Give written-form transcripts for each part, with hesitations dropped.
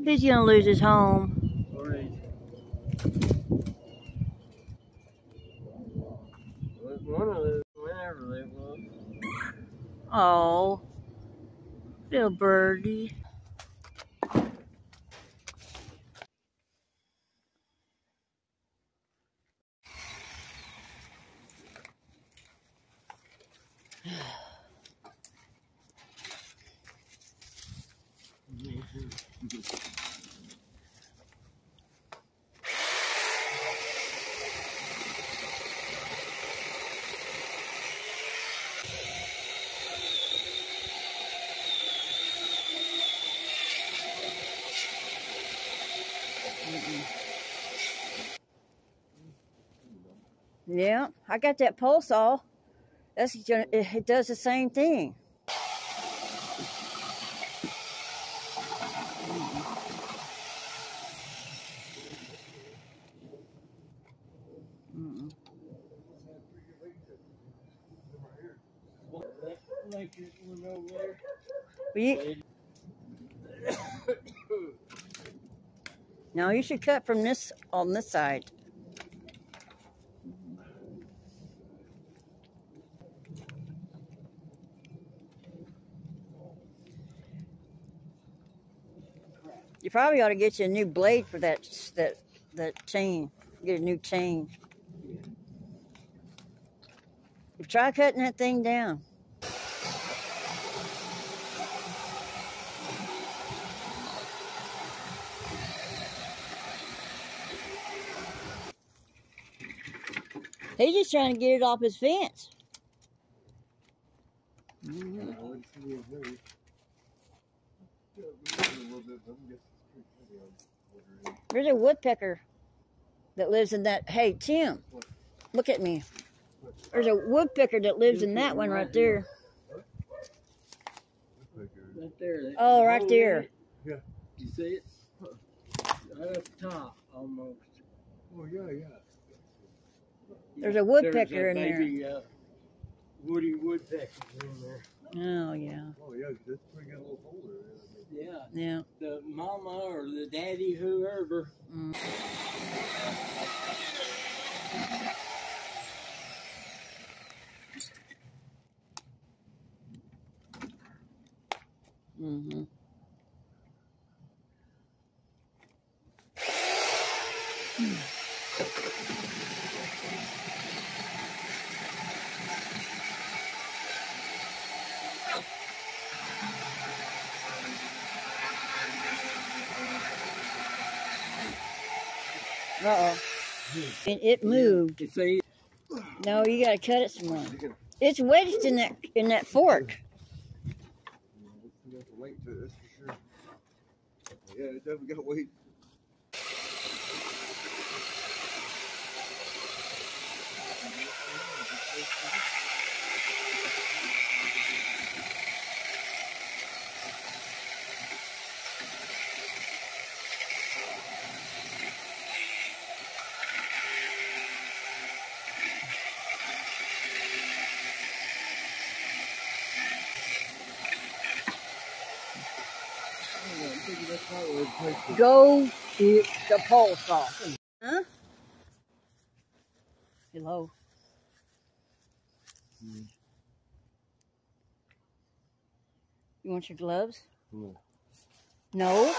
He's gonna lose his home. One of those, whenever they was. Oh, little birdie. Yeah, I got that pole saw. It does the same thing. No, you should cut from this on this side. You probably ought to get you a new blade for that chain. Get a new chain. Try cutting that thing down. He's just trying to get it off his fence. There's a woodpecker that lives in that. Hey, Tim, look at me. There's a woodpecker that lives in that one right there. Right there. Oh, right there. Yeah. You see it? Right at the top, almost. Oh, yeah. There's a woodpecker in baby, there. Woody woodpecker in there. Oh, yeah. Oh, yeah, that's pretty good little hole there. Yeah. Yeah. The mama or the daddy, whoever. Mm. Mm-hmm. Uh-oh. And it moved. You see? No, you gotta cut it some more. It's wedged in that fork. You have to wait to it, that's for sure. Yeah, it definitely got weight. Go to the pole saw. Huh? Hello. You want your gloves? No?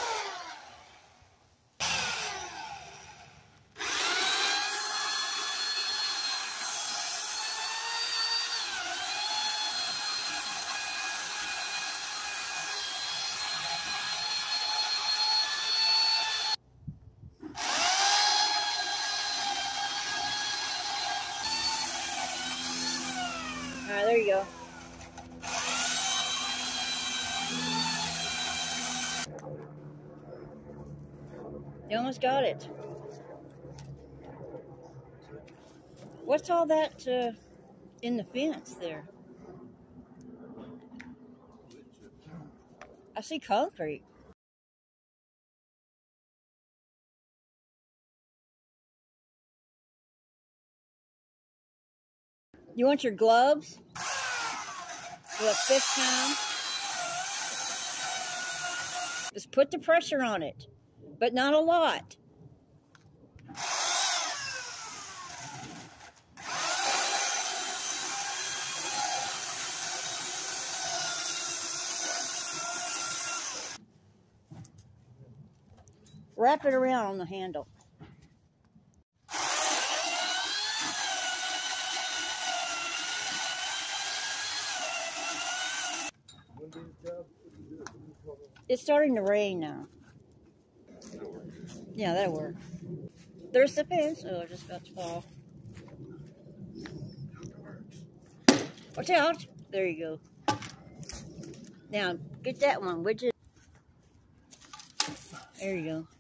All right, there you go. You almost got it. What's all that in the fence there? I see concrete. You want your gloves? For the 5th time? Just put the pressure on it. but not a lot. Wrap it around on the handle. It's starting to rain now. Yeah, that'll work. There's the fence. Oh, just about to fall. Watch out. There you go. Now, get that one, would you? There you go.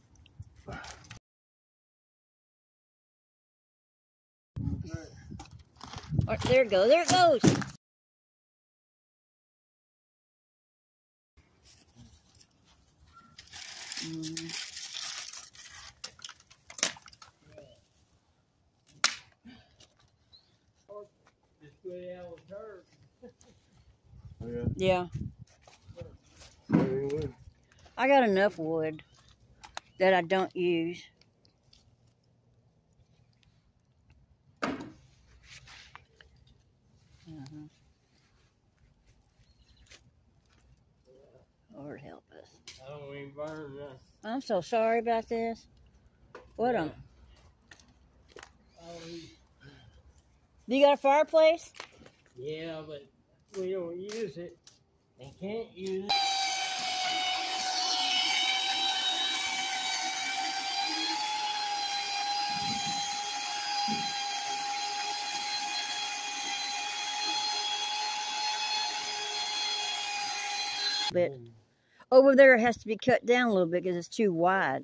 Oh, there it goes. There it goes. Yeah. I got enough wood that I don't use. Lord help us. I don't even burn nothing. I'm so sorry about this. What Yeah. You got a fireplace? Yeah, but we don't use it. They can't use it. But over there it has to be cut down a little bit because it's too wide.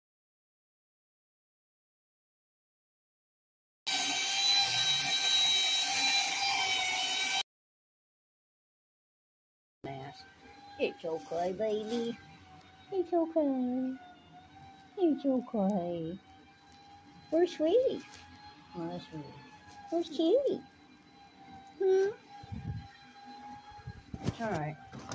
It's okay, baby. It's okay. It's okay. Where's Sweetie? Oh, that's Sweetie. Where's Cutie? Hmm? It's alright.